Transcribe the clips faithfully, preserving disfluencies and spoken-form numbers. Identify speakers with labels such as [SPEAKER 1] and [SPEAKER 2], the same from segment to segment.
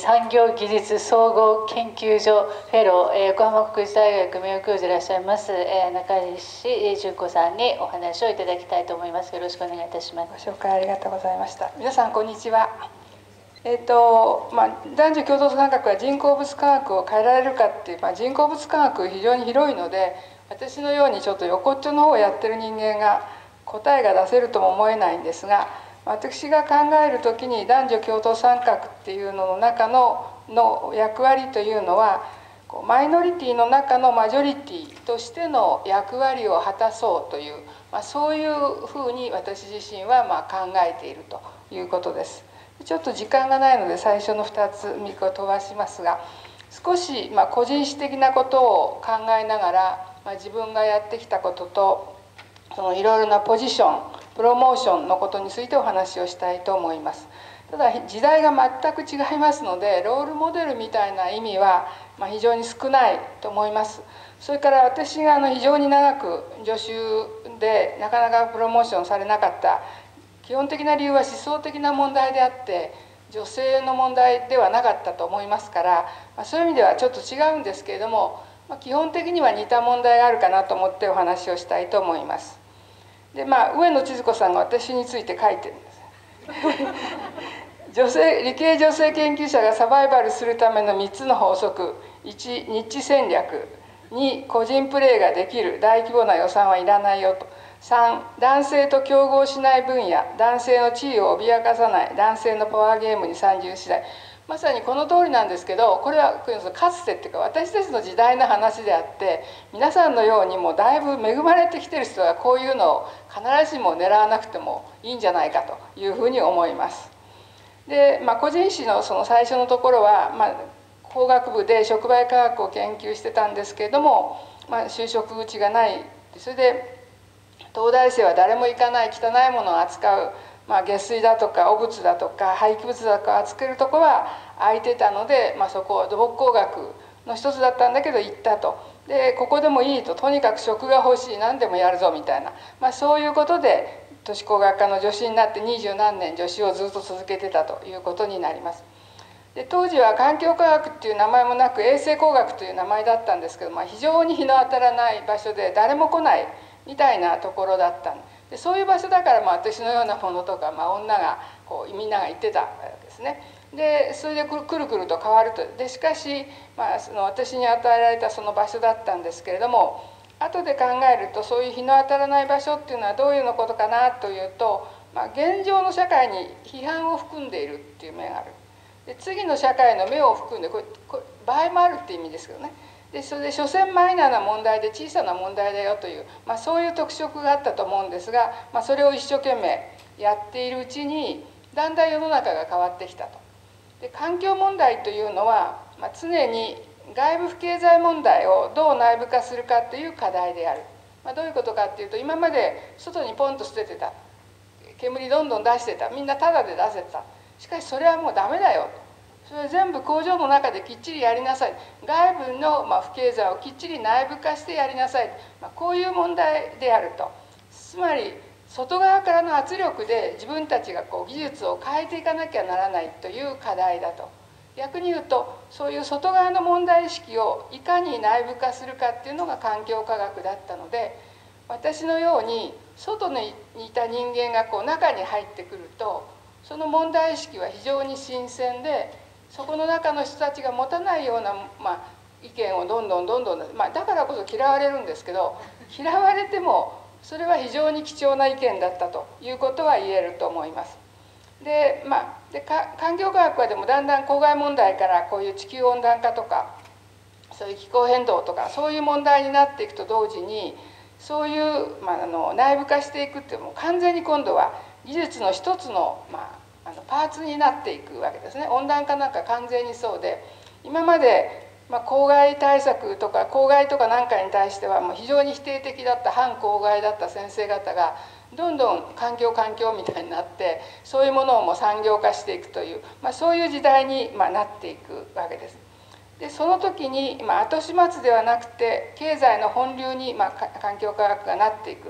[SPEAKER 1] 産業技術総合研究所フェロー、えー、横浜国立大学名誉教授でいらっしゃいます、えー、中西純子さんにお話をいただきたいと思います。よろしくお願いいたします。
[SPEAKER 2] ご紹介ありがとうございました。皆さんこんにちは。えーとまあ、男女共同参画は人工物科学を変えられるかっていう、まあ、人工物科学非常に広いので、私のようにちょっと横っちょの方をやってる人間が答えが出せるとも思えないんですが、私が考える時に男女共同参画っていうのの中のの役割というのは、マイノリティの中のマジョリティとしての役割を果たそうという、まあ、そういうふうに私自身はまあ考えているということです。ちょっと時間がないので最初のふたつみっこ飛ばしますが、少しまあ個人史的なことを考えながら、まあ、自分がやってきたこととそのいろいろなポジションプロモーションのことについてお話をしたいと思います。ただ時代が全く違いますので、ロールモデルみたいな意味はまあ非常に少ないと思います。それから私があの非常に長く助手でなかなかプロモーションされなかった基本的な理由は思想的な問題であって女性の問題ではなかったと思いますから、まあ、そういう意味ではちょっと違うんですけれども、まあ、基本的には似た問題があるかなと思ってお話をしたいと思います。でまあ上野千鶴子さんが私について書いてるんです女性理系女性研究者がサバイバルするためのみっつの法則。いち、ニッチ戦略。に、個人プレーができる大規模な予算はいらないよと。さん、男性と競合しない分野、男性の地位を脅かさない男性のパワーゲームに参入しない。まさにこの通りなんですけど、これはかつてっていうか私たちの時代の話であって、皆さんのようにもうだいぶ恵まれてきてる人はこういうのを必ずしも狙わなくてもいいんじゃないかというふうに思います。で、まあ、個人史のその最初のところは、まあ、工学部で触媒科学を研究してたんですけれども、まあ、就職口がない。それで東大生は誰も行かない汚いものを扱う、まあ、下水だとか汚物だとか廃棄物だとか扱えるところは空いてたので、まあ、そこ土木工学の一つだったんだけど行ったと。でここでもいいと、とにかく職が欲しい、何でもやるぞみたいな、まあ、そういうことで都市工学科の助手になって二十何年助手をずっと続けてたということになります。で当時は環境科学っていう名前もなく衛生工学という名前だったんですけど、まあ、非常に日の当たらない場所で誰も来ないみたいなところだったで、そういう場所だから、まあ、私のようなものとか、まあ、女がこうみんなが言ってたわけですね。でそれでくるくると変わると。でしかし、まあ、その私に与えられたその場所だったんですけれども、後で考えるとそういう日の当たらない場所っていうのはどういうのことかなというと、まあ、現状の社会に批判を含んでいるっていう面がある。で次の社会の目を含んでこれこれ場合もあるっていう意味ですけどね。でそれで所詮マイナーな問題で小さな問題だよという、まあ、そういう特色があったと思うんですが、まあ、それを一生懸命やっているうちにだんだん世の中が変わってきたと。で環境問題というのは、まあ、常に外部不経済問題をどう内部化するかという課題である。まあ、どういうことかっていうと、今まで外にポンと捨ててた煙どんどん出してた、みんなタダで出せてた。しかしそれはもうダメだよと。それは全部工場の中できっちりやりなさい。外部のまあ不経済をきっちり内部化してやりなさい。まあ、こういう問題であると。つまり外側からの圧力で自分たちがこう技術を変えていかなきゃならないという課題だと。逆に言うと、そういう外側の問題意識をいかに内部化するかっていうのが環境科学だったので、私のように外にいた人間がこう中に入ってくると、その問題意識は非常に新鮮で、そこの中の人たちが持たないような、まあ、意見をどんどんどんどん、まあ、だからこそ嫌われるんですけど、嫌われてもそれは非常に貴重な意見だったということは言えると思います。でまあで環境科学はでもだんだん公害問題からこういう地球温暖化とかそういう気候変動とかそういう問題になっていくと同時に、そういう、まあ、あの内部化していくっていうのも完全に今度は技術の一つの、まあ、あのパーツになっていくわけですね。温暖化なんか完全にそうで、今まで、まあ、公害対策とか公害とかなんかに対してはもう非常に否定的だった反公害だった先生方がどんどん環境環境みたいになって、そういうものをもう産業化していくという、まあ、そういう時代に、まあ、なっていくわけです。でその時に、まあ、後始末ではなくて経済の本流に、まあ、環境科学がなっていく。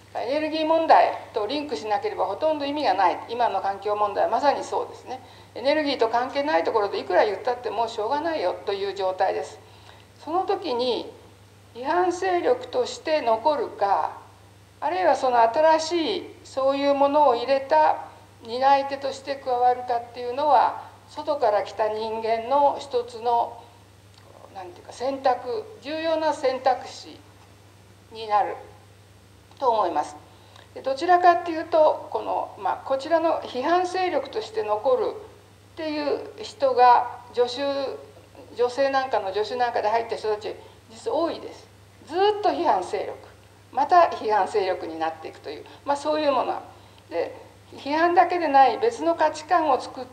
[SPEAKER 2] エネルギー問題とリンクしなければほとんど意味がない。今の環境問題はまさにそうですね。エネルギーと関係ないところでいくら言ったってもうしょうがないよという状態です。その時に批判勢力として残るか、あるいはその新しいそういうものを入れた担い手として加わるかっていうのは、外から来た人間の一つの何ていうか選択、重要な選択肢になると思います。でどちらかっていうとこの、まあ、こちらの批判勢力として残るっていう人が助手女性なんかの助手なんかで入った人たち実は多いです。ずっと批判勢力、また批判勢力になっていくという、まあ、そういうもので、批判だけでない別の価値観を作って、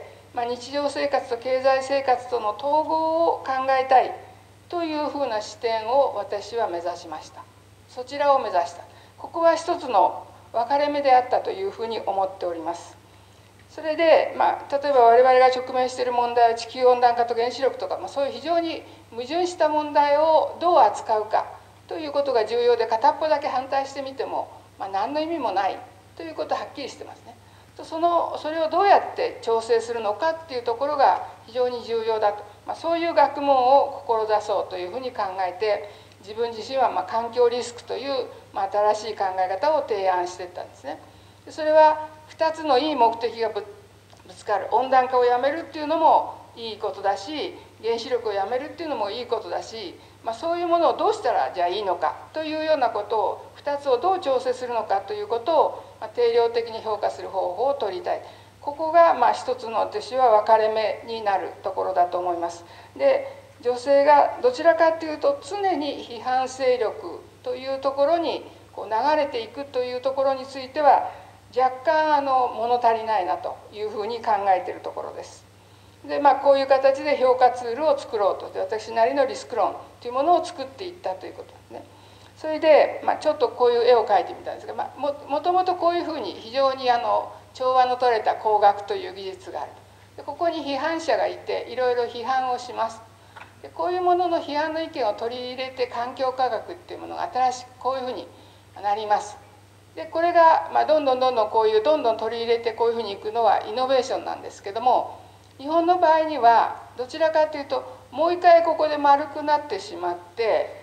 [SPEAKER 2] まあ、日常生活と経済生活との統合を考えたいというふうな視点を私は目指しました。そちらを目指した。ここは一つの分かれ目であったというふうに思っております。それで、まあ、例えば我々が直面している問題は地球温暖化と原子力とか、まあ、そういう非常に矛盾した問題をどう扱うかということが重要で、片っぽだけ反対してみても、まあ、何の意味もないということははっきりしてますね。そのそれをどうやって調整するのかっていうところが非常に重要だと、まあ、そういう学問を志そうというふうに考えて、自分自身はまあ環境リスクという、まあ、新しい考え方を提案していったんですね。それはふたつのいい目的が ぶ, ぶつかる。温暖化をやめるっていうのもいいことだし、原子力をやめるっていうのもいいことだし、まあ、そういうものをどうしたらじゃあいいのかというようなことを、ふたつをどう調整するのかということを、まあ、定量的に評価する方法を取りたい。ここがまあ一つの私は分かれ目になるところだと思います。で女性がどちらかというと常に批判勢力というところにこう流れていくというところについては若干あの物足りないなというふうに考えているところです。でまあこういう形で評価ツールを作ろうと、私なりのリスク論というものを作っていったということですね。それで、まあ、ちょっとこういう絵を描いてみたんですが、まあ、も, もともとこういうふうに非常にあの調和の取れた工学という技術がある。でここに批判者がいていろいろ批判をします。でこういうものの批判の意見を取り入れて環境科学っていうものが新しくこういうふうになります。でこれが、まあ、どんどんどんどんこういうどんどん取り入れてこういうふうにいくのはイノベーションなんですけども、日本の場合にはどちらかというともう一回ここで丸くなってしまって、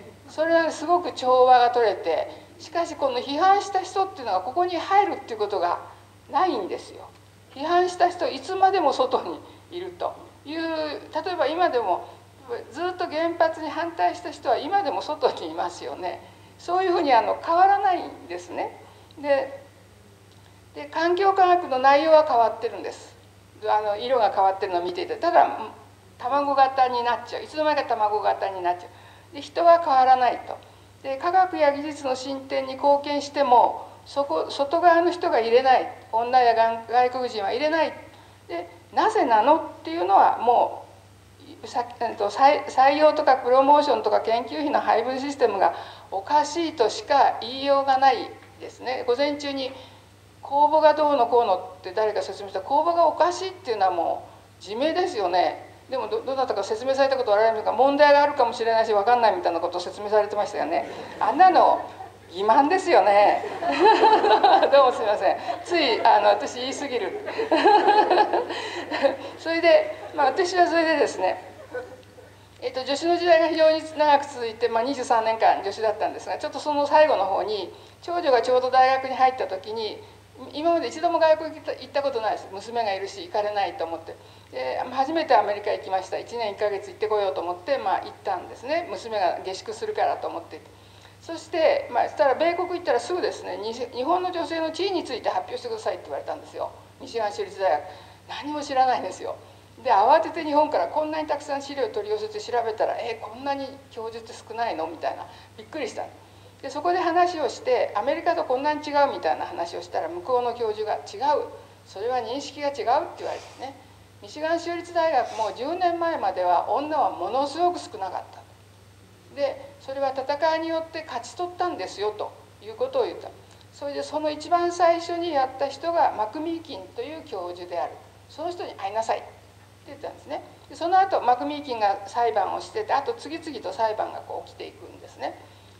[SPEAKER 2] それはすごく調和が取れて、しかしこの批判した人っていうのがここに入るっていうことがないんですよ。批判した人いつまでも外にいるという、例えば今でもずっと原発に反対した人は今でも外にいますよね。そういうふうにあの変わらないんですね。でで環境科学の内容は変わってるんです。あの色が変わってるのを見ていて、ただ卵型になっちゃう、いつの間にか卵型になっちゃう。で人は変わらないと。で科学や技術の進展に貢献してもそこ外側の人が入れない、女や外国人は入れない。でなぜなのっていうのはもう採用とかプロモーションとか研究費の配分システムがおかしいとしか言いようがないですね。午前中に公募がどうのこうのって誰か説明した。公募がおかしいっていうのはもう自明ですよね。でも ど, どなたか説明されたことはあられるか、問題があるかもしれないし分かんないみたいなことを説明されてましたよね。あんなの欺瞞ですよね。どうもすみません、ついあの私言い過ぎる。それで、まあ、私はそれでですね、えっと、助手の時代が非常に長く続いて、まあ、にじゅうさんねんかん助手だったんですが、ちょっとその最後の方に長女がちょうど大学に入った時に、今まで一度も外国行ったことないです。娘がいるし行かれないと思って、で初めてアメリカ行きました。いちねんいっかげつ行ってこようと思って、まあ、行ったんですね。娘が下宿するからと思って。そして、まあ、そしたら米国行ったらすぐですね、日本の女性の地位について発表してくださいって言われたんですよ。ミシガン州立大学。何も知らないんですよ。で慌てて日本からこんなにたくさん資料を取り寄せて調べたら、えこんなに教授って少ないのみたいな、びっくりした。でそこで話をして、アメリカとこんなに違うみたいな話をしたら、向こうの教授が違う、それは認識が違うって言われてね。ミシガン州立大学もじゅうねんまえまでは女はものすごく少なかった。でそれは戦いによって勝ち取ったんですよということを言った。それでその一番最初にやった人がマクミーキンという教授である。その人に会いなさいって言ったんですね。でその後マクミーキンが裁判をしてて、あと次々と裁判がこう起きていくんですね。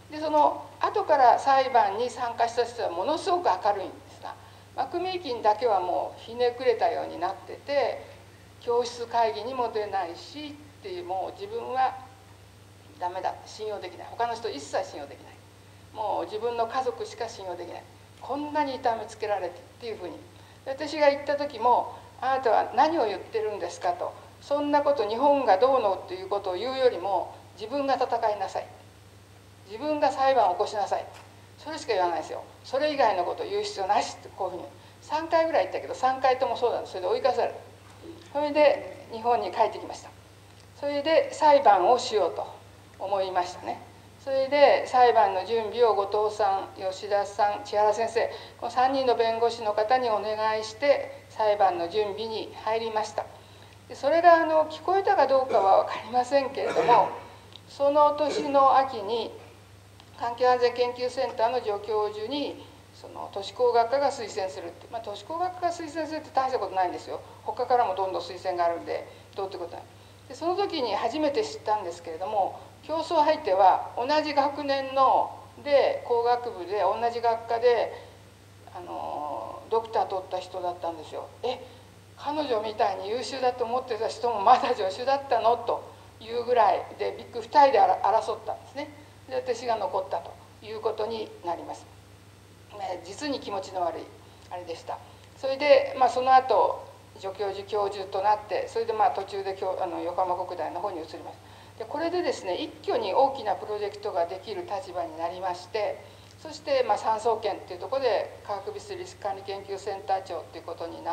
[SPEAKER 2] でその後から裁判に参加した人はものすごく明るいんですが、マクミーキンだけはもうひねくれたようになってて、教室会議にも出ないしっていう、もう自分はダメだ、信用できない、他の人一切信用できない、もう自分の家族しか信用できない、こんなに痛めつけられてっていうふうに、私が言った時も「あなたは何を言ってるんですか」と「そんなこと日本がどうのっていうことを言うよりも自分が戦いなさい、自分が裁判を起こしなさい」、それしか言わないですよ。それ以外のことを言う必要ないしって、こういうふうにさんかいぐらい言ったけどさんかいともそうなんです。それで追い返される。それで日本に帰ってきました。それで裁判をしようと思いましたね。それで裁判の準備を後藤さん、吉田さん、千原先生、このさんにんの弁護士の方にお願いして裁判の準備に入りました。でそれがあの聞こえたかどうかは分かりませんけれども、その年の秋に環境安全研究センターの助教授にその都市工学科が推薦するって、まあ、都市工学科が推薦するって大したことないんですよ。他からもどんどん推薦があるんでどうってことない。でその時に初めて知ったんですけれども、競争相手は同じ学年ので工学部で同じ学科であのドクター取った人だったんですよ。え彼女みたいに優秀だと思ってた人もまだ助手だったのというぐらいで、ビッグふたりで争ったんですね。で私が残ったということになります。実に気持ちの悪いあれでした。それで、まあ、その後助教授教授となって、それでまあ途中であの横浜国大の方に移ります。でこれでですね、一挙に大きなプロジェクトができる立場になりまして、そしてまあ産総研っていうところで化学物質リスク管理研究センター長っていうことになって、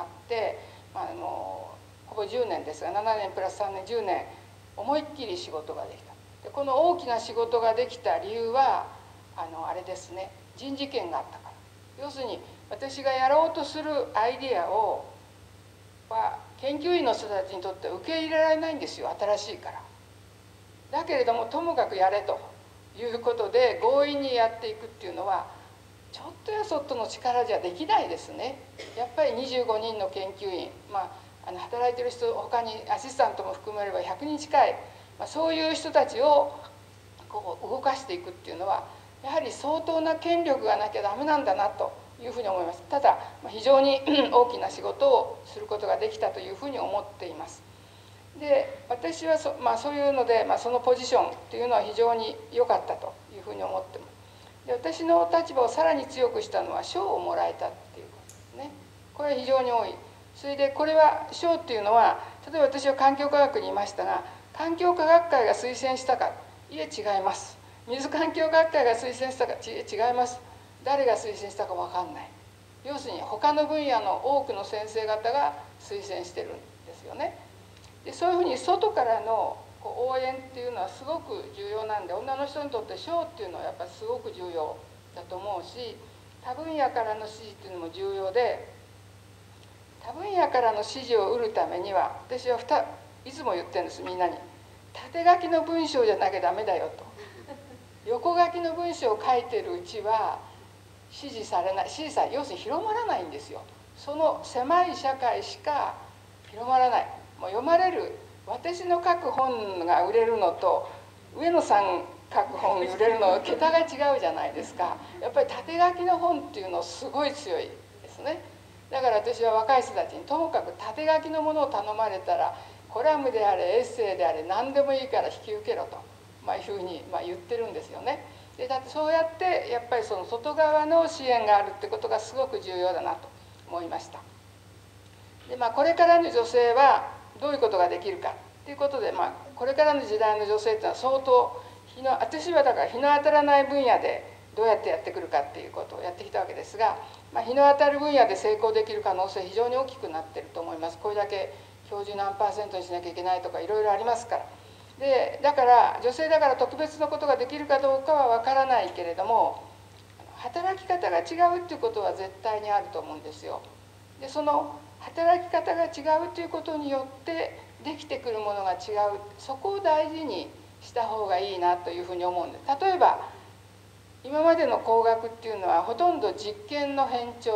[SPEAKER 2] まあ、あのほぼじゅうねんですが、ななねんプラスさんねんじゅうねん思いっきり仕事ができた。でこの大きな仕事ができた理由はあのあれですね、人事権があったから。要するに私がやろうとするアイデアをは研究員の人たちにとって受け入れられないんですよ、新しいから。だけれどもともかくやれということで強引にやっていくっていうのはちょっとやそっとの力じゃできないですね。やっぱりにじゅうごにんの研究員、まあ、あの働いてる人他にアシスタントも含めればひゃくにん近い、まあ、そういう人たちをこう動かしていくっていうのはやはり相当な権力がなきゃダメなんだなというふうに思います。ただ非常に大きな仕事をすることができたというふうに思っています。で私は そ,、まあ、そういうので、まあ、そのポジションというのは非常に良かったというふうに思ってます。で私の立場をさらに強くしたのは賞をもらえたっていうことですね。これは非常に多い。それでこれは賞っていうのは、例えば私は環境科学にいましたが、環境科学会が推薦したか、いえ違います。水環境学会が推薦したか、いえ違います。誰が推薦したか分かんない。要するに他の分野の多くの先生方が推薦してるんですよね。でそういうふうに外からのこう応援っていうのはすごく重要なんで、女の人にとって賞っていうのはやっぱりすごく重要だと思うし、他分野からの支持っていうのも重要で、他分野からの支持を得るためには私はふたいつも言ってるんです、みんなに。縦書きの文章じゃなきゃダメだよと。横書きの文章を書いてるうちは支持されない、支持され要するに広まらないんですよ。その狭い社会しか広まらない。もう読まれる、私の書く本が売れるのと上野さん書く本売れるの桁が違うじゃないですか。やっぱり縦書きの本っていうのすごい強いですね。だから私は若い人たちにともかく縦書きのものを頼まれたらコラムであれエッセイであれ何でもいいから引き受けろと、まあ、いうふうにまあ言ってるんですよね。でだってそうやってやっぱりその外側の支援があるってことがすごく重要だなと思いました。で、まあ、これからの女性はどういうことができるかということで、まあ、これからの時代の女性っていうのは相当日の私はだから日の当たらない分野でどうやってやってくるかっていうことをやってきたわけですが、まあ、日の当たる分野で成功できる可能性非常に大きくなってると思います。これだけ教授何パーセントにしなきゃいけないとかいろいろありますから。でだから女性だから特別なことができるかどうかは分からないけれども、働き方が違うっていうことは絶対にあると思うんですよ。でその働き方が違うということによってできてくるものが違う、そこを大事にした方がいいなというふうに思うんです。例えば今までの工学っていうのはほとんど実験の偏重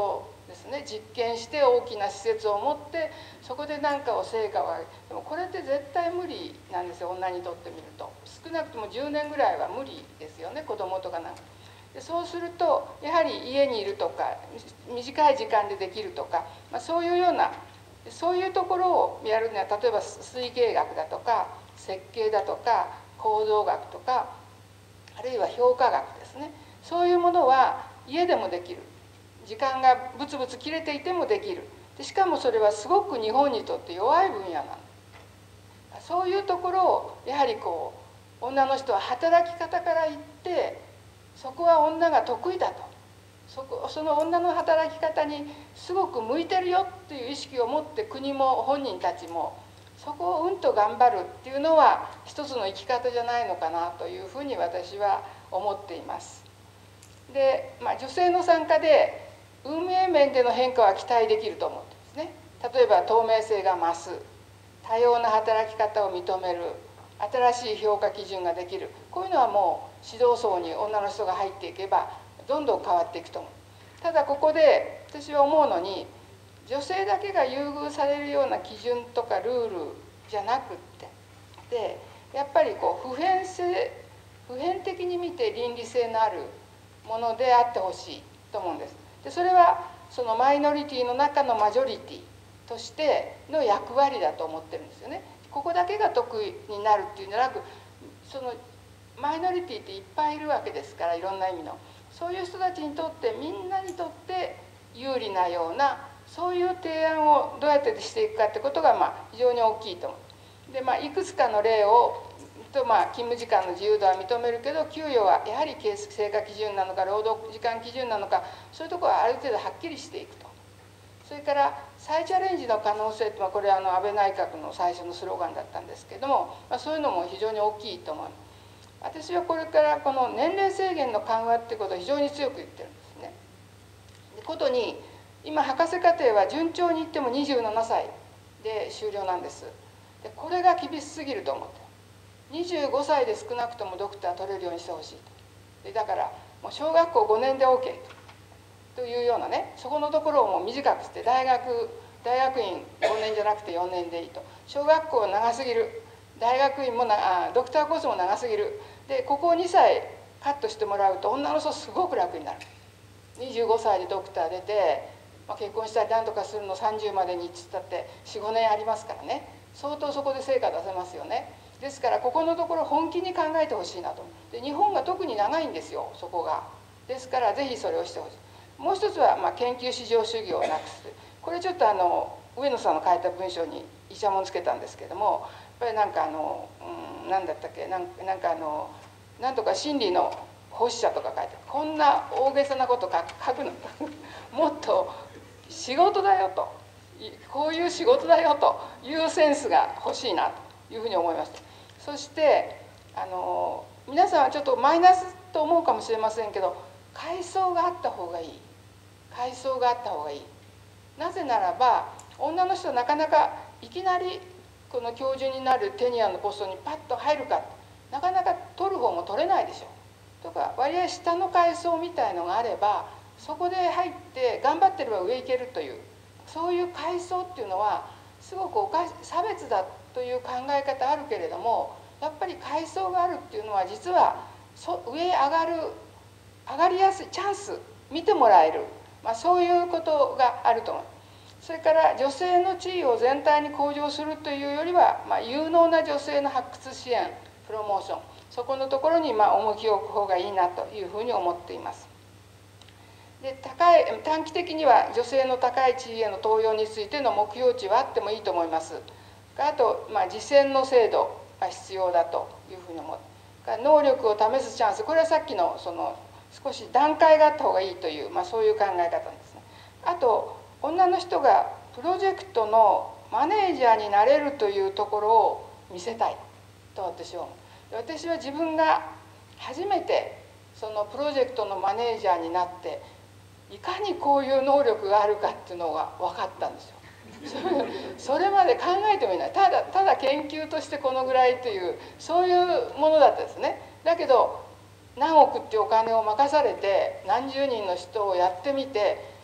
[SPEAKER 2] ですね。実験して大きな施設を持ってそこで何かを成果を上げる。でもこれって絶対無理なんですよ、女にとってみると。少なくともじゅうねんぐらいは無理ですよね、子供とかなんか。でそうするとやはり家にいるとか短い時間でできるとか、まあ、そういうようなそういうところをやるには、例えば推計学だとか設計だとか構造学とか、あるいは評価学ですね。そういうものは家でもできる。時間がブツブツ切れていてもできる。でしかもそれはすごく日本にとって弱い分野なの。そういうところをやはりこう女の人は働き方から言ってそこは女が得意だと、そこその女の働き方にすごく向いてるよっていう意識を持って、国も本人たちもそこをうんと頑張るっていうのは一つの生き方じゃないのかなというふうに私は思っています。で、まあ、女性の参加で運営面での変化は期待できると思ってますね。例えば透明性が増す、多様な働き方を認める、新しい評価基準ができる、こういうのはもう指導層に女の人が入っていけばどんどん変わっていくと思う。ただここで私は思うのに、女性だけが優遇されるような基準とかルールじゃなくって、でやっぱりこう普遍性普遍的に見て倫理性のあるものであってほしいと思うんです。でそれはそのマイノリティの中のマジョリティとしての役割だと思ってるんですよね。ここだけが得意になるっていうんじゃなく、そのマイノリティっていっぱいいるわけですから、いろんな意味のそういう人たちにとって、みんなにとって有利なようなそういう提案をどうやってしていくかってことがまあ非常に大きいと思う。で、まあ、いくつかの例をと、まあ、勤務時間の自由度は認めるけど、給与はやはり成果基準なのか労働時間基準なのか、そういうところはある程度はっきりしていくと。それから再チャレンジの可能性って、まあ、これはあの安倍内閣の最初のスローガンだったんですけども、まあ、そういうのも非常に大きいと思います。私はこれからこの年齢制限の緩和ってことを非常に強く言ってるんですね。でことに今博士課程は順調にいってもにじゅうななさいで終了なんです。でこれが厳しすぎると思って、にじゅうごさいで少なくともドクター取れるようにしてほしいと。でだからもう小学校ごねんで オーケー というようなね、そこのところをもう短くして、大学大学院ごねんじゃなくてよねんでいいと。小学校長すぎる、大学院もなあドクターコースも長すぎる。でここをにさいカットしてもらうと女の人すごく楽になる。にじゅうごさいでドクター出て、まあ、結婚したり何とかするのさんじゅうまでにっつったってよん、ごねんありますからね、相当そこで成果出せますよね。ですからここのところ本気に考えてほしいなと。で日本が特に長いんですよ、そこが。ですからぜひそれをしてほしい。もう一つは、まあ、研究至上主義をなくす。これちょっとあの上野さんの書いた文章にイチャモンつけたんですけども、やっぱりなんかあの、うん、何だったっけ、なんなんかあのなんとか真理の奉仕者とか書いて、こんな大げさなこと書くのもっと仕事だよと、こういう仕事だよというセンスが欲しいなというふうに思いました。そしてあの皆さんはちょっとマイナスと思うかもしれませんけど、階層があった方がいい。階層があった方がいい。なぜならば女の人はなかなかいきなりこの教授になるテニアのポストにパッと入るか、なかなか取る方も取れないでしょ。とか割合下の階層みたいのがあれば、そこで入って頑張ってれば上行けるという、そういう階層っていうのはすごくおかし差別だという考え方あるけれども、やっぱり階層があるっていうのは実はそ上へ上がる上がりやすいチャンス、見てもらえる、まあ、そういうことがあると思う。それから女性の地位を全体に向上するというよりは、まあ、有能な女性の発掘支援プロモーション、そこのところにまあ重きを置く方がいいなというふうに思っています。で高い短期的には女性の高い地位への登用についての目標値はあってもいいと思います。あと、まあ、実践の制度が必要だというふうに思う。能力を試すチャンス、これはさっきのその少し段階があった方がいいという、まあ、そういう考え方ですね。あと女の人がプロジェクトのマネージャーになれるというところを見せたいと私は思う。私は自分が初めてそのプロジェクトのマネージャーになって、いかにこういう能力があるかっていうのが分かったんですよ。それまで考えてもいない、ただただ研究としてこのぐらいというそういうものだったですね。だけど何億っていうお金を任されて何十人の人をやってみて、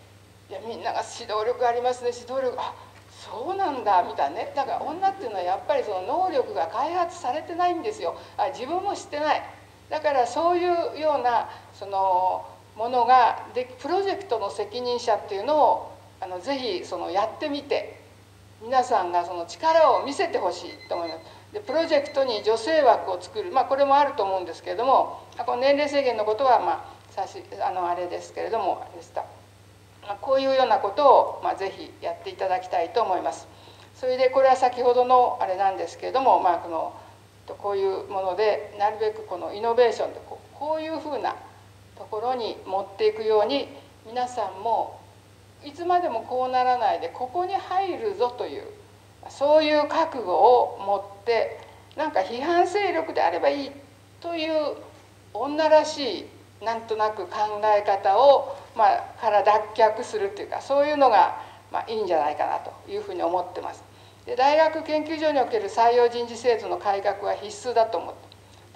[SPEAKER 2] いやみんなが指導力ありますね、指導力、あそうなんだみたいなね。だから女っていうのはやっぱりその能力が開発されてないんですよ。あ自分も知ってない。だからそういうようなそのものがでプロジェクトの責任者っていうのをあのぜひそのやってみて、皆さんがその力を見せてほしいと思います。でプロジェクトに女性枠を作る、まあ、これもあると思うんですけれども、この年齢制限のことはまあさしあのあれですけれどもでした。こういうようなことを、まあ、ぜひやっていただきたいと思います。それでこれは先ほどのあれなんですけれども、まあ、このこういうものでなるべくこのイノベーションでこうこういうふうなところに持っていくように、皆さんもいつまでもこうならないでここに入るぞというそういう覚悟を持って、なんか批判勢力であればいいという女らしいなんとなく考え方を、まあ、から脱却するというか、そういうのが、まあ、いいんじゃないかなというふうに思ってます。で大学研究所における採用人事制度の改革は必須だと思って、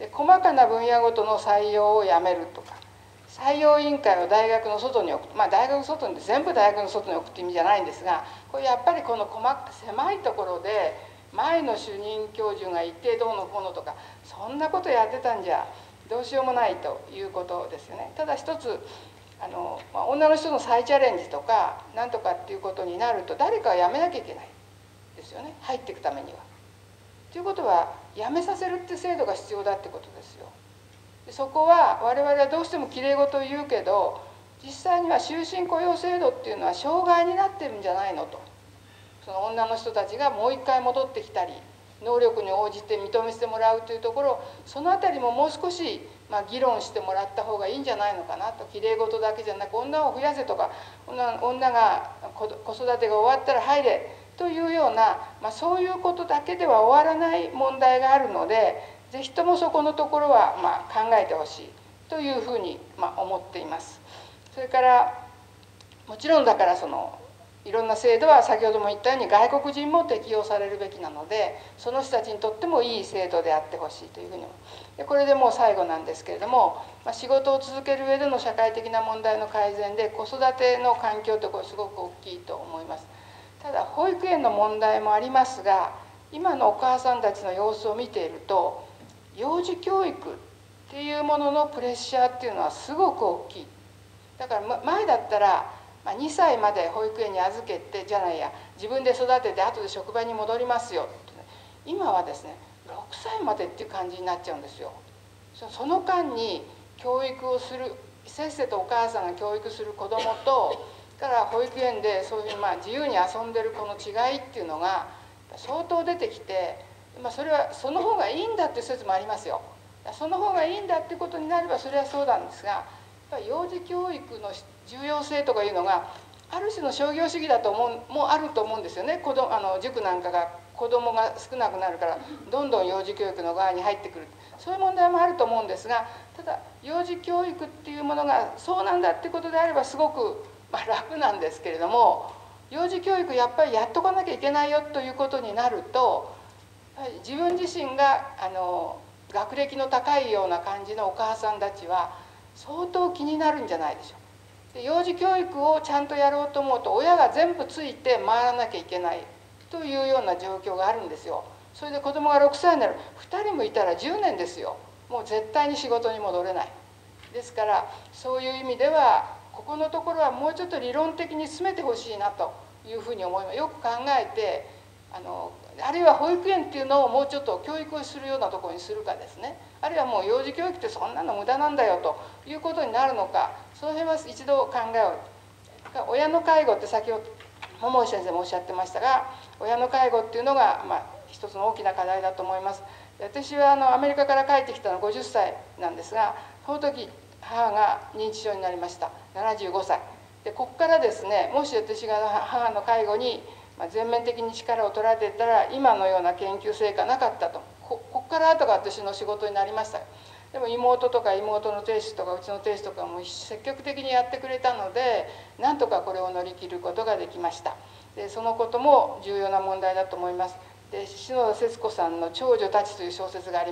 [SPEAKER 2] で細かな分野ごとの採用をやめるとか、採用委員会を大学の外に置く、まあ大学の外に全部大学の外に置くって意味じゃないんですが、これやっぱりこの細か狭いところで前の主任教授が一定どうのこうのとか、そんなことやってたんじゃどうしようもないということですよね。ただ一つあの、まあ、女の人の再チャレンジとかなんとかっていうことになると、誰かは辞めなきゃいけないですよね、入っていくためには。ということは辞めさせるっていう制度が必要だってことですよ。でそこは我々はどうしてもきれい事を言うけど、実際には終身雇用制度っていうのは障害になってるんじゃないのと。その女の人たちがもう一回戻ってきたり、能力に応じて認めてもらうというところ、そのあたりももう少し、まあ、議論してもらった方がいいんじゃないのかなと。きれい事だけじゃなく、女を増やせとか、女女が子育てが終わったら入れというような、まあ、そういうことだけでは終わらない問題があるので、ぜひともそこのところは、まあ、考えてほしいというふうに、まあ、思っています。それからもちろんだからそのいろんな制度は先ほども言ったように外国人も適用されるべきなので、その人たちにとってもいい制度であってほしいというふうに思う。でこれでもう最後なんですけれども、まあ、仕事を続ける上での社会的な問題の改善で子育ての環境ってこれすごく大きいと思います。ただ保育園の問題もありますが、今のお母さんたちの様子を見ていると、幼児教育っていうもののプレッシャーっていうのはすごく大きい。だから前だったらにさいまで保育園に預けて、じゃないや自分で育てて後で職場に戻りますよって、ね、今はですねろくさいまでっていう感じになっちゃうんですよ。その間に教育をする、せっせとお母さんが教育する子どもと、から保育園でそういうまあ自由に遊んでる子の違いっていうのが相当出てきて、まあ、それはその方がいいんだっていう説もありますよ。その方がいいんだってことになればそれはそうなんですが、やっぱり幼児教育の重要性とかいうのがある種の商業主義だと思うもあると思うんですよね。子どあの塾なんかが子どもが少なくなるからどんどん幼児教育の側に入ってくる、そういう問題もあると思うんですが、ただ幼児教育っていうものがそうなんだってことであればすごく、まあ、楽なんですけれども、幼児教育やっぱりやっとかなきゃいけないよということになると、自分自身があの学歴の高いような感じのお母さんたちは相当気になるんじゃないでしょう。で幼児教育をちゃんとやろうと思うと親が全部ついて回らなきゃいけないというような状況があるんですよ。それで子供がろくさいになる、ふたりもいたらじゅうねんですよ。もう絶対に仕事に戻れない。ですからそういう意味ではここのところはもうちょっと理論的に進めてほしいなというふうに思います。よく考えてあのあるいは保育園っていうのをもうちょっと教育をするようなところにするかですね、あるいはもう幼児教育ってそんなの無駄なんだよということになるのか、その辺は一度考えを。親の介護って先ほど桃井先生もおっしゃってましたが、親の介護っていうのが、まあ、一つの大きな課題だと思います。私はあのアメリカから帰ってきたのはごじゅっさいなんですが、その時母が認知症になりました。ななじゅうごさいで、ここからですね、もし私が母の介護に全面的に力を取られていたら今のような研究成果なかったと。ここから後が私の仕事になりました。でも妹とか妹の亭主とかうちの亭主とかも積極的にやってくれたので、なんとかこれを乗り切ることができました。でそのことも重要な問題だと思います。で篠田節子さんの「長女たち」という小説があります。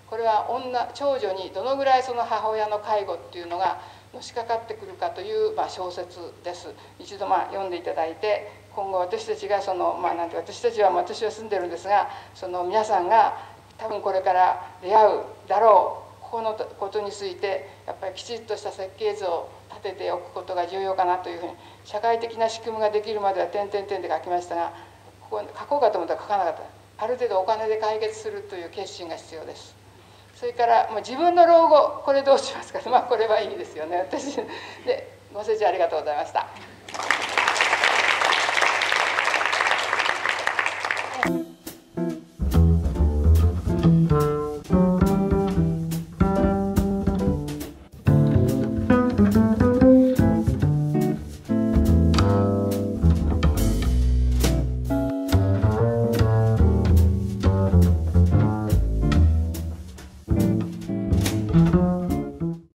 [SPEAKER 2] これは女長女にどのぐらいその母親の介護っていうのがのしかかってくるかという、まあ、小説です。一度まあ読んでいただいて、今後私たちがその、まあ、なんて私たちは私は住んでるんですが、その皆さんが多分これから出会うだろうここのことについてやっぱりきちっとした設計図を立てておくことが重要かなというふうに、社会的な仕組みができるまでは点々点で書きましたが、ここ書こうかと思ったら書かなかった。ある程度お金で解決するという決心が必要です。それからもう自分の老後、これどうしますか。まあこれはいいですよね。私でご清聴ありがとうございました。